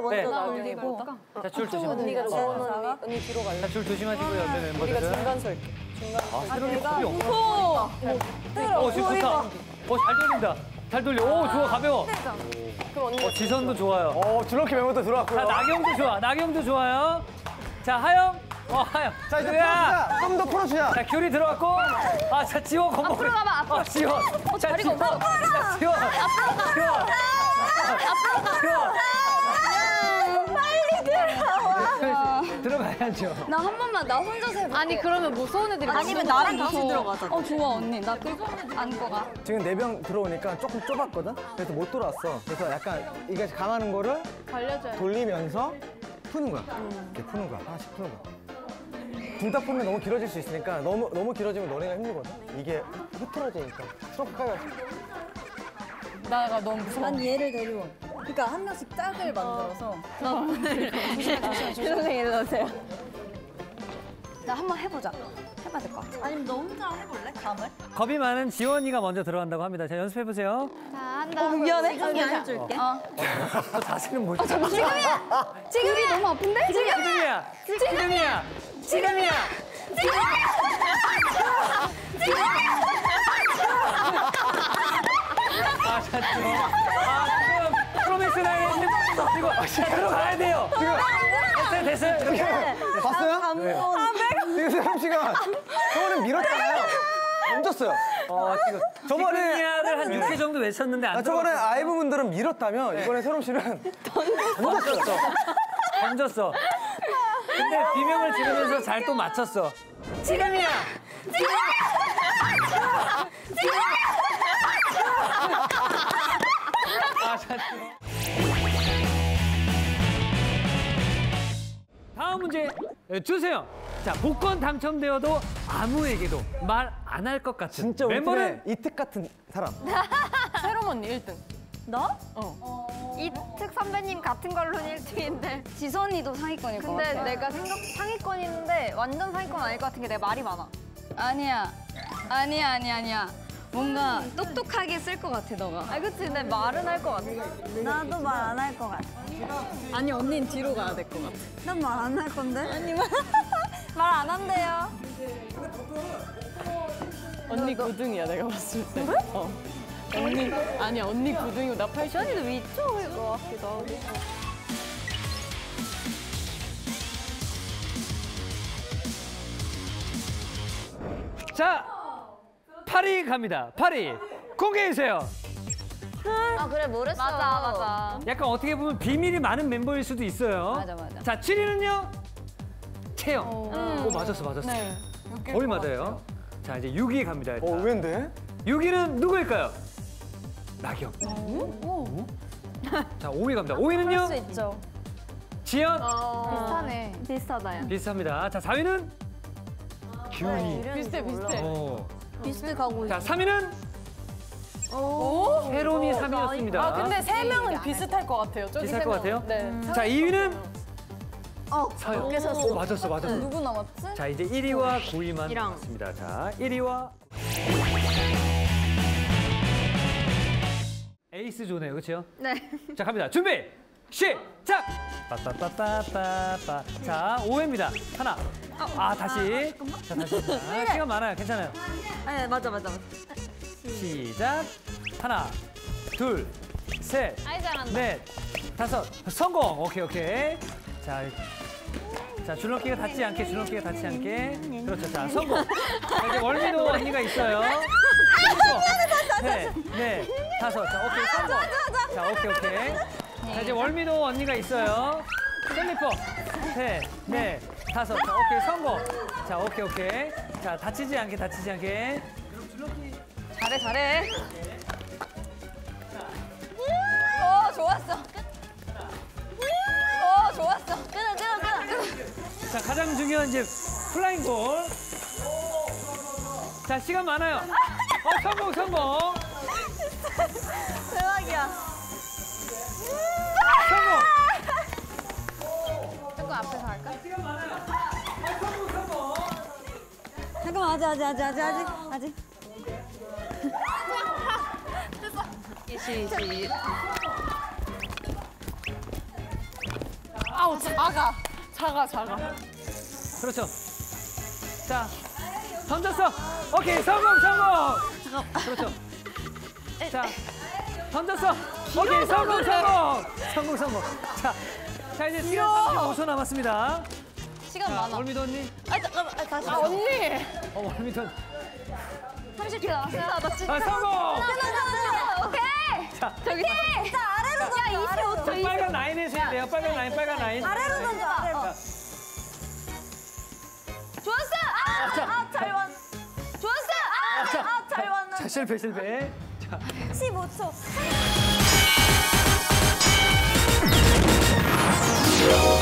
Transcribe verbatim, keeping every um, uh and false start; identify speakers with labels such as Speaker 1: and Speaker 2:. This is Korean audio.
Speaker 1: 먼저
Speaker 2: 나경이고.
Speaker 1: 자, 줄 조심.
Speaker 2: 언니가 언니, 언니 뒤로 갈래.
Speaker 1: 자, 줄 조심하시고요, 옆에 멤버들.
Speaker 2: 우리가 중간 설게. 중간.
Speaker 1: 아, 새로운 겁이 없구나.
Speaker 2: 무서워.
Speaker 1: 어, 지금 좋다. 어, 잘 돌린다. 잘 돌려. 오, 좋아, 가벼워.
Speaker 2: 그럼 언니.
Speaker 1: 어, 지선도 좋아요.
Speaker 3: 어, 줄넘기 멤버도 들어왔고요.
Speaker 1: 자, 나경도 좋아. 나경도 좋아요. 자, 하영. 어, 하영.
Speaker 3: 자, 이제
Speaker 1: 야.
Speaker 3: 풀어주자. 좀 더 풀어주자.
Speaker 1: 자, 귤이 들어왔고. 아, 자, 지원 건복.
Speaker 4: 앞으로 가봐, 앞으로.
Speaker 1: 어, 지원.
Speaker 4: 어,
Speaker 1: 자,
Speaker 4: 다리가
Speaker 1: 지원.
Speaker 4: 없어.
Speaker 1: 자, 지원.
Speaker 4: 앞으로 가.
Speaker 1: 지원.
Speaker 4: 앞으로 가.
Speaker 1: 지원.
Speaker 4: 빨리 들어와.
Speaker 1: 들어가야죠.
Speaker 4: 나 한 번만, 나 혼자서 해볼게. 아니, 그러면 무서운 애들이 아니면 나랑 다시 들어가자. 어, 좋아, 언니. 나 끌고 안고 가.
Speaker 3: 지금 네 명 들어오니까 조금 좁았거든? 그래서 못 돌아왔어. 그래서 약간 이게 강하는 거를
Speaker 4: 걸려줘야
Speaker 3: 돌리면서 푸는 거야. 이렇게 푸는 거야. 하나씩 푸는 거야. 둘 다 풀면 너무 길어질 수 있으니까 너무 너무 길어지면 너네가 힘들거든? 이게 흐트러지니까. 트로프카가
Speaker 2: 나가 너무 무서워.
Speaker 5: 난 얘를 데려와. 그러니까 한 명씩 짝을 만들어서.
Speaker 4: 조심해, 일로 오세요. 나 한번 해보자. 해봐야 될 것 같아.
Speaker 5: 아니면 너 혼자 해볼래? 감을?
Speaker 1: 겁이 많은 지원이가 먼저 들어간다고 합니다. 자, 연습해보세요.
Speaker 4: 자, 한다.
Speaker 5: 어, 미안해. 지금이 해줄게.
Speaker 4: 어.
Speaker 1: 또 자세는 뭐지?
Speaker 4: 지금이야! 지금이 너무 아픈데?
Speaker 1: 지금이야! 지금이야! 지금이야! 아, 자, 지금. 아, 지금 프로미스 나인이 이거 자, 들어가야 돼요. 지금 됐어요, 됐어요. 이렇게.
Speaker 3: 봤어요? 네. 지금 세롬 씨가 저번에 밀었잖아요. 던졌어요.
Speaker 1: 어, 지금
Speaker 3: 저번에
Speaker 1: 지금이야를 한 육 개 정도 외쳤는데 안
Speaker 3: 아, 저번에
Speaker 1: 들어갔어요.
Speaker 3: 아이브 분들은 밀었다면 이번에 세롬 씨는
Speaker 1: 던졌어. 던졌어. 근데 비명을 지르면서 잘 또 맞췄어. 지금이야! 아, 자, 다음 문제 주세요. 자, 복권 당첨되어도 아무에게도 말 안 할 것 같은
Speaker 3: 진짜 우리
Speaker 1: 멤버는
Speaker 3: 팀에 이특 같은 사람.
Speaker 2: 새롬 언니 일 등.
Speaker 5: 나?
Speaker 4: 이특 선배님 같은 걸로는 일 등인데. 지선이도 상위권일 것
Speaker 6: 근데
Speaker 4: 같아.
Speaker 6: 내가 생각 상위권인데 완전 상위권 아닐 것 같은 게 내 말이 많아.
Speaker 4: 아니야. 아니야, 아니야, 아니야. 뭔가 똑똑하게 쓸 것 같아, 너가.
Speaker 6: 아 그치 내 말은 할 것 같아.
Speaker 5: 나도 말 안 할 것 같아.
Speaker 2: 아니, 언니는 뒤로 가야 될 것 같아.
Speaker 5: 난 말 안 할 건데? 아니, 말 안 한대요.
Speaker 2: 언니 구 등이야, 내가 봤을 때. 그래? 어. 언니, 아니야, 언니 구 등이고 나 팔 등.
Speaker 6: 시원이도 위쪽일 것 같기도 하고.
Speaker 1: 자, 파리 갑니다. 파리 공개해주세요.
Speaker 6: 아 그래 모르겠어. 맞아 맞아.
Speaker 1: 약간 어떻게 보면 비밀이 많은 멤버일 수도 있어요.
Speaker 4: 맞아, 맞아.
Speaker 1: 자, 칠 위는요? 채영. 오, 맞았어, 맞았어.
Speaker 2: 네.
Speaker 1: 거의 맞아요. 자, 이제 육 위 갑니다.
Speaker 3: 어, 왜인데?
Speaker 1: 육 위는 누구일까요? 나경. 오? 자, 오 위 갑니다. 오 위는요?
Speaker 5: 수 있죠.
Speaker 1: 지연.
Speaker 6: 비슷하네. 비슷하다 야.
Speaker 1: 비슷합니다. 자, 사 위는 규리.
Speaker 2: 비슷해, 비슷해.
Speaker 1: 어.
Speaker 5: 비슷해 가고
Speaker 1: 자, 삼 위는 세롬이 삼 위였습니다.
Speaker 2: 아, 근데 세 명은 비슷할 것 같아요. 저기
Speaker 1: 비슷할
Speaker 2: 세
Speaker 1: 것
Speaker 2: 명.
Speaker 1: 같아요?
Speaker 2: 네.
Speaker 1: 자, 이 위는
Speaker 5: 어,
Speaker 1: 서영.
Speaker 5: 어깨 섰어.
Speaker 1: 오, 맞았어, 맞았어.
Speaker 5: 누구 남았지?
Speaker 1: 자, 이제 일 위와 구 위만 남았습니다. 자, 일 위와 에이스 조네요, 그렇죠?
Speaker 6: 네.
Speaker 1: 자, 갑니다. 준비, 시작! 빠빠빠빠빠빠. 자, 오 회입니다. 하나. 아, 다시. 자, 다시. 아, 시간 많아요. 괜찮아요.
Speaker 5: 아니, 맞아, 맞아, 맞아.
Speaker 1: 시작. 하나, 둘, 셋,
Speaker 6: 아이 잘한다.
Speaker 1: 넷, 다섯. 성공. 오케이, 오케이. 자, 자 줄넘기가 닿지 않게, 줄넘기가 닿지 않게. 그렇죠. 자, 성공. 자, 이제 월미도 언니가 있어요. 셋, 넷, 다섯. 자, 오케이, 성공. 자, 오케이, 오케이. 자, 이제 월미도 언니가 있어요. 셀리퍼. 셋, 넷, 다섯. 자, 오케이, 성공. 자, 오케이, 오케이. 자, 다치지 않게, 다치지 않게.
Speaker 4: 잘해, 잘해. 어, 좋았어. 어, 좋았어.
Speaker 5: 끊어, 끊어, 끊어.
Speaker 1: 자, 가장 중요한 이제 플라잉 볼. 자, 시간 많아요. 어, 성공, 성공.
Speaker 5: 대박이야.
Speaker 1: 성공.
Speaker 6: 조금 앞에서 할까?
Speaker 1: 시간 많아요. 어, 성공, 성공.
Speaker 5: 잠깐만, 아직, 아직, 아직, 아직, 아직. 아직.
Speaker 4: 시시.
Speaker 2: 아우 작아 작아 작아.
Speaker 1: 그렇죠. 자, 던졌어. 오케이, 성공, 성공. 그렇죠. 자, 던졌어. 오케이, 성공, 성공. 성공, 성공. 자, 자 이제 시간 삼십오 초 남았습니다.
Speaker 4: 시간
Speaker 1: 자,
Speaker 4: 많아.
Speaker 1: 월미도 언니.
Speaker 4: 아 잠깐만. 아, 다시.
Speaker 2: 아 언니.
Speaker 1: 어, 월미도.
Speaker 6: 삼십 초 남았어요.
Speaker 1: 아, 성공.
Speaker 6: 오케이.
Speaker 1: 자,
Speaker 6: 저기 자 아래로 던져. 야 이십오 초.
Speaker 1: 빨간 라인에서 해야 돼요. 빨간 라인, 빨간 라인.
Speaker 6: 아래로 던져. 아래로.
Speaker 1: 자,
Speaker 6: 좋았어. 아,
Speaker 1: 자.
Speaker 6: 아, 잘 왔. 좋았어. 아,
Speaker 1: 자,
Speaker 6: 아, 잘 왔는데.
Speaker 1: 자, 실패, 실패. 자,
Speaker 6: 십오 초.